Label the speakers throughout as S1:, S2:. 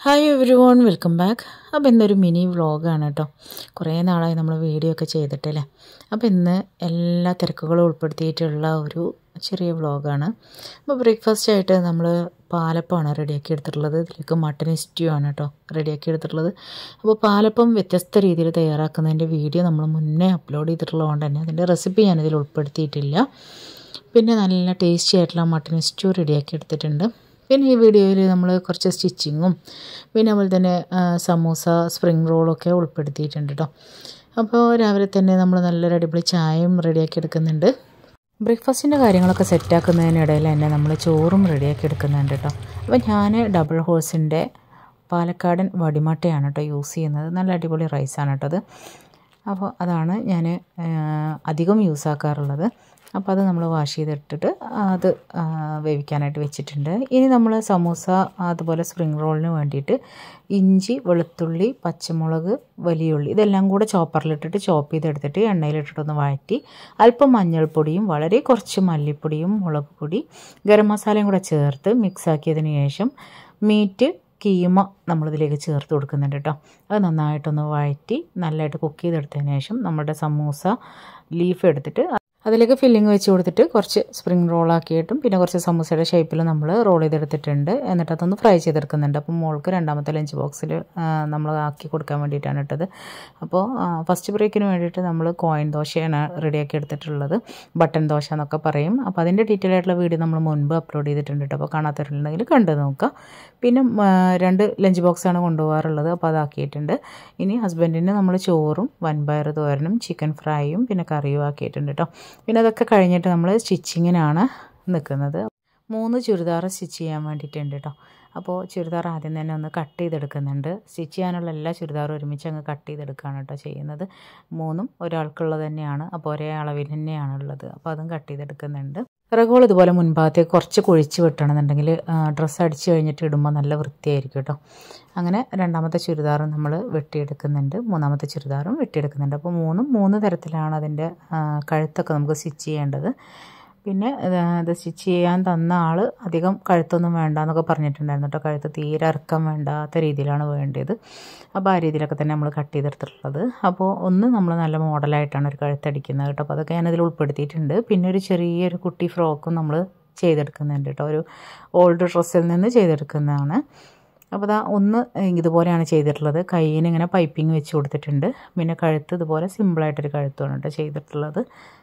S1: Hi everyone welcome back. അപ്പോൾ ഇന്നൊരു mini വ്ളോഗാണ് കേട്ടോ. കുറേ നാളായി നമ്മൾ വീഡിയോ ഒക്കെ ചെയ്തിട്ടല്ലേ. അപ്പോൾ ഇന്ന് എല്ലാ തിരക്കുകളും ഉൾപ്പെടുത്തിയിട്ടുള്ള ഒരു ചെറിയ വ്ളോഗാണ്. അപ്പോൾ ബ്രേക്ക്ഫാസ്റ്റ് ആയിട്ട് നമ്മൾ പാലപ്പമാണ് റെഡിയാക്കി എടുത്തിട്ടുള്ളത്. ഇതിലേക്ക് മട്ടൻ സ്റ്റ്യൂ ആണ് കേട്ടോ റെഡിയാക്കി എടുത്തിട്ടുള്ളത്. അപ്പോൾ പാലപ്പം വ്യത്യസ്ത രീതിയിൽ തയ്യാറാക്കുന്നതിൻ്റെ വീഡിയോ നമ്മൾ മുന്നേ അപ്ലോഡ് ചെയ്തിട്ടുള്ളതുകൊണ്ട് തന്നെ അതിൻ്റെ റെസിപ്പി ഞാനിതിൽ ഉൾപ്പെടുത്തിയിട്ടില്ല. പിന്നെ നല്ല ടേസ്റ്റി ആയിട്ടുള്ള മട്ടൻ സ്റ്റ്യൂ റെഡിയാക്കി എടുത്തിട്ടുണ്ട്. പിന്നെ ഈ വീഡിയോയിൽ നമ്മൾ കുറച്ച് സ്റ്റിച്ചിങ്ങും പിന്നെ അതുപോലെ തന്നെ സമൂസ സ്പ്രിംഗ് റോളൊക്കെ ഉൾപ്പെടുത്തിയിട്ടുണ്ട് കേട്ടോ. അപ്പോൾ രാവിലെ തന്നെ നമ്മൾ നല്ലൊരു അടിപൊളി ചായയും റെഡിയാക്കി എടുക്കുന്നുണ്ട്. ബ്രേക്ക്ഫാസ്റ്റിൻ്റെ കാര്യങ്ങളൊക്കെ സെറ്റാക്കുന്നതിനിടയിൽ തന്നെ നമ്മൾ ചോറും റെഡിയാക്കി എടുക്കുന്നുണ്ട് കേട്ടോ. അപ്പോൾ ഞാൻ ഡബിൾ ഹോഴ്സിൻ്റെ പാലക്കാടൻ വടിമട്ടയാണ് കേട്ടോ യൂസ് ചെയ്യുന്നത്. നല്ല അടിപൊളി റൈസാണ് കേട്ടോ അത്. അപ്പോൾ അതാണ് ഞാൻ അധികം യൂസ് ആക്കാറുള്ളത്. അപ്പോൾ അത് നമ്മൾ വാഷ് ചെയ്തിട്ടിട്ട് അത് വേവിക്കാനായിട്ട് വെച്ചിട്ടുണ്ട്. ഇനി നമ്മൾ സമൂസ അതുപോലെ സ്പ്രിംഗ് റോളിന് വേണ്ടിയിട്ട് ഇഞ്ചി, വെളുത്തുള്ളി, പച്ചമുളക്, വലിയുള്ളി ഇതെല്ലാം കൂടെ ചോപ്പറിലിട്ടിട്ട് ചോപ്പ് ചെയ്തെടുത്തിട്ട് എണ്ണയിലിട്ടിട്ടൊന്ന് വഴറ്റി അല്പം മഞ്ഞൾപ്പൊടിയും വളരെ കുറച്ച് മല്ലിപ്പൊടിയും മുളക് പൊടി ഗരം മസാലയും കൂടെ ചേർത്ത് മിക്സാക്കിയതിന് ശേഷം മീറ്റ് കീമ നമ്മളിതിലേക്ക് ചേർത്ത് കൊടുക്കുന്നുണ്ട് കേട്ടോ. അത് നന്നായിട്ടൊന്ന് വഴറ്റി നല്ലതായിട്ട് കുക്ക് ചെയ്തെടുത്തതിന് ശേഷം നമ്മുടെ സമൂസ ലീഫ് എടുത്തിട്ട് അതിലേക്ക് ഫില്ലിങ് വെച്ച് കൊടുത്തിട്ട് കുറച്ച് സ്പ്രിംഗ് റോളാക്കിയിട്ടും പിന്നെ കുറച്ച് സമൂസയുടെ ഷേപ്പിൽ നമ്മൾ റോൾ ചെയ്തെടുത്തിട്ടുണ്ട്. എന്നിട്ട് അതൊന്ന് ഫ്രൈ ചെയ്തെടുക്കുന്നുണ്ട്. അപ്പോൾ മോൾക്ക് രണ്ടാമത്തെ ലഞ്ച് ബോക്സിൽ നമ്മൾ ആക്കി കൊടുക്കാൻ വേണ്ടിയിട്ടാണ് ഇട്ടത്. അപ്പോൾ ഫസ്റ്റ് ബ്രേക്കിന് വേണ്ടിയിട്ട് നമ്മൾ കോയിൻ ദോശയാണ് റെഡിയാക്കി എടുത്തിട്ടുള്ളത്. ബട്ടൺ ദോശ എന്നൊക്കെ പറയും. അപ്പോൾ അതിൻ്റെ ഡീറ്റെയിൽ ആയിട്ടുള്ള വീഡിയോ നമ്മൾ മുൻപ് അപ്ലോഡ് ചെയ്തിട്ടുണ്ട് കേട്ടോ. അപ്പോൾ കാണാത്തവരുണ്ടെങ്കിൽ കണ്ടു നോക്കുക. പിന്നെ 2 ലഞ്ച് ബോക്സാണ് കൊണ്ടുപോകാറുള്ളത്. അപ്പോൾ അതാക്കിയിട്ടുണ്ട്. ഇനി ഹസ്ബൻഡിന് നമ്മൾ ചോറും വൻപയർ തോരനും ചിക്കൻ ഫ്രൈയും പിന്നെ കറിയും ആക്കിയിട്ടുണ്ട് കേട്ടോ. പിന്നെ അതൊക്കെ കഴിഞ്ഞിട്ട് നമ്മൾ സ്റ്റിച്ചിങ്ങിനാണ് നിൽക്കുന്നത്. 3 ചുരിദാർ സ്റ്റിച്ച് ചെയ്യാൻ വേണ്ടിയിട്ടുണ്ട് കേട്ടോ. അപ്പോൾ ചുരിദാർ ആദ്യം തന്നെ ഒന്ന് കട്ട് ചെയ്തെടുക്കുന്നുണ്ട്. സ്റ്റിച്ച് ചെയ്യാനുള്ള എല്ലാ ചുരിദാറും ഒരുമിച്ച് അങ്ങ് കട്ട് ചെയ്തെടുക്കുകയാണ് കേട്ടോ ചെയ്യുന്നത്. 3ഉം ഒരാൾക്കുള്ളത് തന്നെയാണ്. അപ്പോൾ ഒരേ അളവിൽ തന്നെയാണ് ഉള്ളത്. അപ്പോൾ അതും കട്ട് ചെയ്തെടുക്കുന്നുണ്ട്. പിറകോൾ ഇതുപോലെ മുൻഭാഗത്തേക്ക് കുറച്ച് കുഴിച്ച് വിട്ടണമെന്നുണ്ടെങ്കിൽ ഡ്രസ്സ് അടിച്ച് കഴിഞ്ഞിട്ട് ഇടുമ്പോൾ നല്ല വൃത്തിയായിരിക്കും കേട്ടോ. അങ്ങനെ രണ്ടാമത്തെ ചുരിദാറും നമ്മൾ വെട്ടിയെടുക്കുന്നുണ്ട്. മൂന്നാമത്തെ ചുരിദാറും വെട്ടിയെടുക്കുന്നുണ്ട്. അപ്പോൾ 3 തരത്തിലാണ് അതിൻ്റെ കഴുത്തൊക്കെ നമുക്ക് സ്റ്റിച്ച് ചെയ്യേണ്ടത്. പിന്നെ ഇത് സ്റ്റിച്ച് ചെയ്യാൻ തന്ന ആൾ അധികം കഴുത്തൊന്നും വേണ്ട എന്നൊക്കെ പറഞ്ഞിട്ടുണ്ടായിരുന്നു കേട്ടോ. കഴുത്ത് തീരെ ഇറക്കം വേണ്ടാത്ത രീതിയിലാണ് വേണ്ടത്. അപ്പോൾ ആ രീതിയിലൊക്കെ തന്നെ നമ്മൾ കട്ട് ചെയ്തെടുത്തിട്ടുള്ളത്. അപ്പോൾ ഒന്ന് നമ്മൾ നല്ല മോഡലായിട്ടാണ് ഒരു കഴുത്തടിക്കുന്നത് കേട്ടോ. അപ്പോൾ അതൊക്കെ ഞാനതിൽ ഉൾപ്പെടുത്തിയിട്ടുണ്ട്. പിന്നെ ഒരു ചെറിയൊരു കുട്ടി ഫ്രോക്കും നമ്മൾ ചെയ്തെടുക്കുന്നുണ്ട് കേട്ടോ. ഒരു ഓൾഡ് ഡ്രസ്സിൽ നിന്ന് ചെയ്തെടുക്കുന്നതാണ്. അപ്പോൾ അതാ ഒന്ന് ഇതുപോലെയാണ് ചെയ്തിട്ടുള്ളത്. കയ്യിന് ഇങ്ങനെ പൈപ്പിംഗ് വെച്ച് കൊടുത്തിട്ടുണ്ട്. പിന്നെ കഴുത്ത് ഇതുപോലെ സിമ്പിളായിട്ടൊരു കഴുത്താണ് കേട്ടോ ചെയ്തിട്ടുള്ളത്.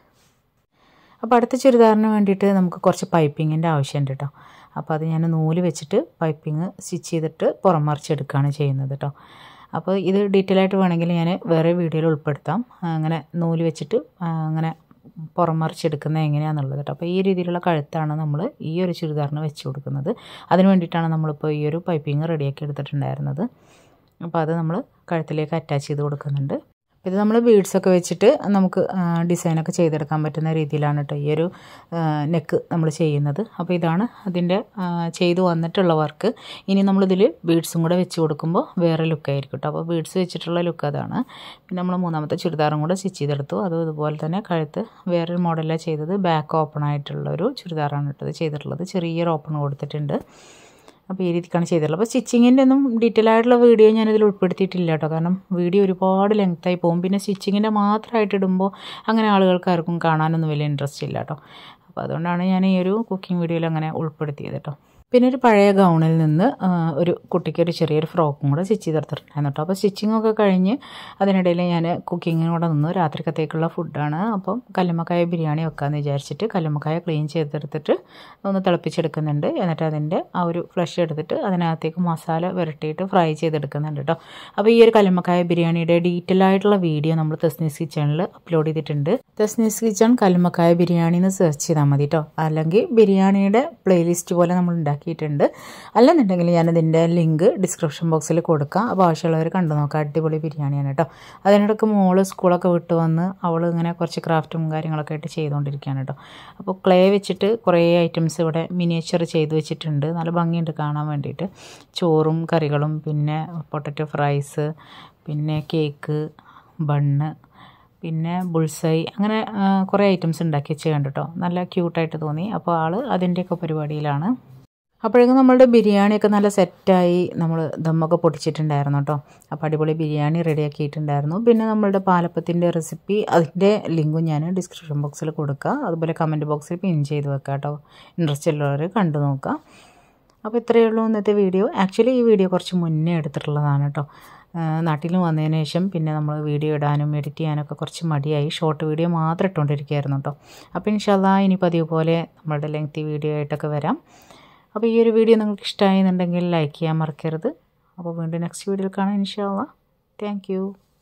S1: അപ്പോൾ അടുത്ത ചുരിദാറിന് വേണ്ടിയിട്ട് നമുക്ക് കുറച്ച് പൈപ്പിങ്ങിൻ്റെ ആവശ്യമുണ്ട് കേട്ടോ. അപ്പോൾ അത് ഞാൻ നൂല് വെച്ചിട്ട് പൈപ്പിങ് സ്റ്റിച്ച് ചെയ്തിട്ട് പുറം മറിച്ചെടുക്കുകയാണ് ചെയ്യുന്നത് കേട്ടോ. അപ്പോൾ ഇത് ഡീറ്റെയിൽ ആയിട്ട് വേണമെങ്കിൽ ഞാൻ വേറെ വീഡിയോയിൽ ഉൾപ്പെടുത്താം. അങ്ങനെ നൂല് വെച്ചിട്ട് അങ്ങനെ പുറം മറിച്ചെടുക്കുന്നത് എങ്ങനെയാണെന്നുള്ളത് കേട്ടോ. അപ്പോൾ ഈ രീതിയിലുള്ള കഴുത്താണ് നമ്മൾ ഈ ഒരു ചുരിദാറിന് വെച്ച് കൊടുക്കുന്നത്. അതിന് വേണ്ടിയിട്ടാണ് നമ്മളിപ്പോൾ ഈ ഒരു പൈപ്പിങ് റെഡിയാക്കി എടുത്തിട്ടുണ്ടായിരുന്നത്. അപ്പോൾ അത് നമ്മൾ കഴുത്തിലേക്ക് അറ്റാച്ച് ചെയ്ത് കൊടുക്കുന്നുണ്ട്. ഇത് നമ്മൾ ബീഡ്സൊക്കെ വെച്ചിട്ട് നമുക്ക് ഡിസൈനൊക്കെ ചെയ്തെടുക്കാൻ പറ്റുന്ന രീതിയിലാണ് കേട്ടോ ഈ ഒരു നെക്ക് നമ്മൾ ചെയ്യുന്നത്. അപ്പോൾ ഇതാണ് അതിൻ്റെ ചെയ്തു വന്നിട്ടുള്ള വർക്ക്. ഇനി നമ്മളിതിൽ ബീഡ്സും കൂടെ വെച്ച് കൊടുക്കുമ്പോൾ വേറെ ലുക്കായിരിക്കും കേട്ടോ. അപ്പോൾ ബീഡ്സ് വെച്ചിട്ടുള്ള ലുക്ക് അതാണ്. പിന്നെ നമ്മൾ മൂന്നാമത്തെ ചുരിദാറും കൂടെ സ്റ്റിച്ച് ചെയ്തെടുത്തു. അതും ഇതുപോലെ തന്നെ കഴുത്ത് വേറൊരു മോഡലാണ് ചെയ്തത്. ബാക്ക് ഓപ്പൺ ആയിട്ടുള്ളൊരു ചുരിദാറാണ് കേട്ടത് ചെയ്തിട്ടുള്ളത്. ചെറിയൊരു ഓപ്പൺ കൊടുത്തിട്ടുണ്ട്. അപ്പോൾ ഈ രീതിക്കാണ് ചെയ്തിട്ടുള്ളത്. അപ്പോൾ സ്റ്റിച്ചിങ്ങിൻ്റെ ഒന്നും ഡീറ്റെയിൽ ആയിട്ടുള്ള വീഡിയോ ഞാനിതിൽ ഉൾപ്പെടുത്തിയിട്ടില്ല കേട്ടോ. കാരണം വീഡിയോ ഒരുപാട് ലെങ്ത്തായി പോകും. പിന്നെ സ്റ്റിച്ചിങ്ങിൻ്റെ മാത്രമായിട്ട് ഇടുമ്പോൾ അങ്ങനെ ആളുകൾക്ക് ആർക്കും കാണാനൊന്നും വലിയ ഇൻട്രസ്റ്റ് ഇല്ല കേട്ടോ. അപ്പോൾ അതുകൊണ്ടാണ് ഞാൻ ഈ ഒരു കുക്കിംഗ് വീഡിയോയിൽ അങ്ങനെ ഉൾപ്പെടുത്തിയത് കേട്ടോ. പിന്നെ ഒരു പഴയ ഗൗണിൽ നിന്ന് ഒരു കുട്ടിക്ക് ഒരു ചെറിയൊരു ഫ്രോക്കും കൂടെ സ്റ്റിച്ച് ചെയ്തെടുത്തിട്ടുണ്ടായിരുന്നു കേട്ടോ. അപ്പോൾ സ്റ്റിച്ചിങ്ങൊക്കെ കഴിഞ്ഞ് അതിനിടയിൽ ഞാൻ കുക്കിങ്ങിനൂടെ നിന്ന് രാത്രിക്കത്തേക്കുള്ള ഫുഡാണ്. അപ്പം കല്ലുമ്മക്കായ ബിരിയാണി വെക്കാമെന്ന് വിചാരിച്ചിട്ട് കല്ലുമ്മക്കായ ക്ലീൻ ചെയ്തെടുത്തിട്ട് ഒന്ന് തിളപ്പിച്ചെടുക്കുന്നുണ്ട്. എന്നിട്ട് അതിൻ്റെ ആ ഒരു ഫ്ലഷ് എടുത്തിട്ട് അതിനകത്തേക്ക് മസാല പുരട്ടിയിട്ട് ഫ്രൈ ചെയ്തെടുക്കുന്നുണ്ട് കേട്ടോ. അപ്പോൾ ഈ ഒരു കല്ലുമ്മക്കായ ബിരിയാണിയുടെ ഡീറ്റെയിൽ ആയിട്ടുള്ള വീഡിയോ നമ്മൾ തസ്നീസ് കിച്ചണിൽ അപ്ലോഡ് ചെയ്തിട്ടുണ്ട്. തസ്നീസ് കിച്ചൺ കല്ലുമ്മക്കായ ബിരിയാണി എന്ന് സെർച്ച് ചെയ്താൽ മതി കേട്ടോ. അല്ലെങ്കിൽ ബിരിയാണിയുടെ പ്ലേലിസ്റ്റ് പോലെ നമ്മൾ ഉണ്ടാക്കിയിട്ടുണ്ട്. അല്ലെന്നുണ്ടെങ്കിൽ ഞാനതിൻ്റെ ലിങ്ക് ഡിസ്ക്രിപ്ഷൻ ബോക്സിൽ കൊടുക്കാം. അപ്പോൾ ആവശ്യമുള്ളവർ കണ്ടു നോക്കാം. അടിപൊളി ബിരിയാണിയാണ് കേട്ടോ. അതിനിടയ്ക്ക് മോള് സ്കൂളൊക്കെ വിട്ട് വന്ന് അവൾ ഇങ്ങനെ കുറച്ച് ക്രാഫ്റ്റും കാര്യങ്ങളൊക്കെ ആയിട്ട് ചെയ്തുകൊണ്ടിരിക്കുകയാണ് കേട്ടോ. അപ്പോൾ ക്ലേ വെച്ചിട്ട് കുറേ ഐറ്റംസ് ഇവിടെ മിനിയേച്ചർ ചെയ്ത് വെച്ചിട്ടുണ്ട്. നല്ല ഭംഗിയുണ്ട് കാണാൻ വേണ്ടിയിട്ട്. ചോറും കറികളും പിന്നെ പൊട്ടറ്റോ ഫ്രൈസ് പിന്നെ കേക്ക് ബണ്ണ് പിന്നെ ബുൾസൈ അങ്ങനെ കുറേ ഐറ്റംസ് ഉണ്ടാക്കി വെച്ച് കണ്ടു കേട്ടോ. നല്ല ക്യൂട്ടായിട്ട് തോന്നി. അപ്പോൾ ആൾ അതിൻ്റെയൊക്കെ പരിപാടിയിലാണ്. അപ്പോഴേക്കും നമ്മളുടെ ബിരിയാണിയൊക്കെ നല്ല സെറ്റായി നമ്മൾ ദമ്മൊക്കെ പൊട്ടിച്ചിട്ടുണ്ടായിരുന്നു കേട്ടോ. അപ്പോൾ അടിപൊളി ബിരിയാണി റെഡിയാക്കിയിട്ടുണ്ടായിരുന്നു. പിന്നെ നമ്മളുടെ പാലപ്പത്തിൻ്റെ റെസിപ്പി അതിൻ്റെ ലിങ്കും ഞാൻ ഡിസ്ക്രിപ്ഷൻ ബോക്സിൽ കൊടുക്കുക, അതുപോലെ കമൻറ്റ് ബോക്സിൽ പിൻ ചെയ്ത് വെക്കാം കേട്ടോ. ഇൻട്രസ്റ്റ് ഉള്ളവർ കണ്ടു നോക്കുക. അപ്പോൾ ഇത്രയേ ഉള്ളൂ ഇന്നത്തെ വീഡിയോ. ആക്ച്വലി ഈ വീഡിയോ കുറച്ച് മുന്നേ എടുത്തിട്ടുള്ളതാണ് കേട്ടോ. നാട്ടിൽ വന്നതിന് ശേഷം പിന്നെ നമ്മൾ വീഡിയോ ഇടാനും എഡിറ്റ് ചെയ്യാനൊക്കെ കുറച്ച് മടിയായി. ഷോർട്ട് വീഡിയോ മാത്രം ഇട്ടുകൊണ്ടിരിക്കുകയായിരുന്നു കേട്ടോ. അപ്പോൾ ഇൻഷാ അല്ലാഹ് ഇനി പതിവ് പോലെ നമ്മളുടെ ലെങ്തി വീഡിയോ ആയിട്ടൊക്കെ വരാം. അപ്പോൾ ഈ ഒരു വീഡിയോ നിങ്ങൾക്ക് ഇഷ്ടമായെന്നുണ്ടെങ്കിൽ ലൈക്ക് ചെയ്യാൻ മറക്കരുത്. അപ്പോൾ വീണ്ടും നെക്സ്റ്റ് വീഡിയോയിൽ കാണാം ഇൻഷാ അല്ലാഹ്. Thank you.